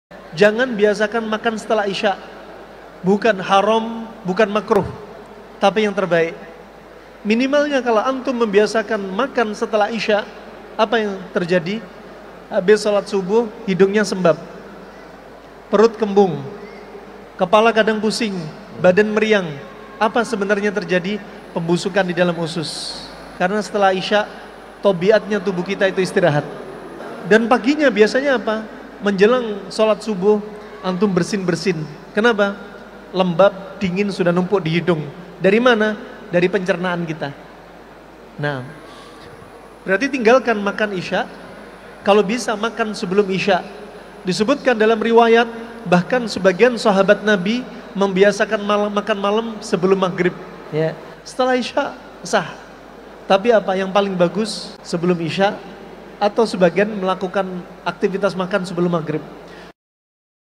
Jangan biasakan makan setelah Isya. Bukan haram, bukan makruh, tapi yang terbaik. Minimalnya kalau antum membiasakan makan setelah Isya, apa yang terjadi? Habis sholat subuh, hidungnya sembab, perut kembung, kepala kadang pusing, badan meriang. Apa sebenarnya terjadi? Pembusukan di dalam usus. Karena setelah Isya, tabiatnya tubuh kita itu istirahat. Dan paginya biasanya apa? Menjelang sholat subuh, antum bersin-bersin. Kenapa? Lembab, dingin sudah numpuk di hidung. Dari mana? Dari pencernaan kita. Nah, berarti tinggalkan makan Isya. Kalau bisa makan sebelum Isya. Disebutkan dalam riwayat, bahkan sebagian sahabat Nabi membiasakan makan malam sebelum maghrib. Ya, setelah Isya sah. Tapi apa yang paling bagus sebelum Isya, atau sebagian melakukan aktivitas makan sebelum maghrib.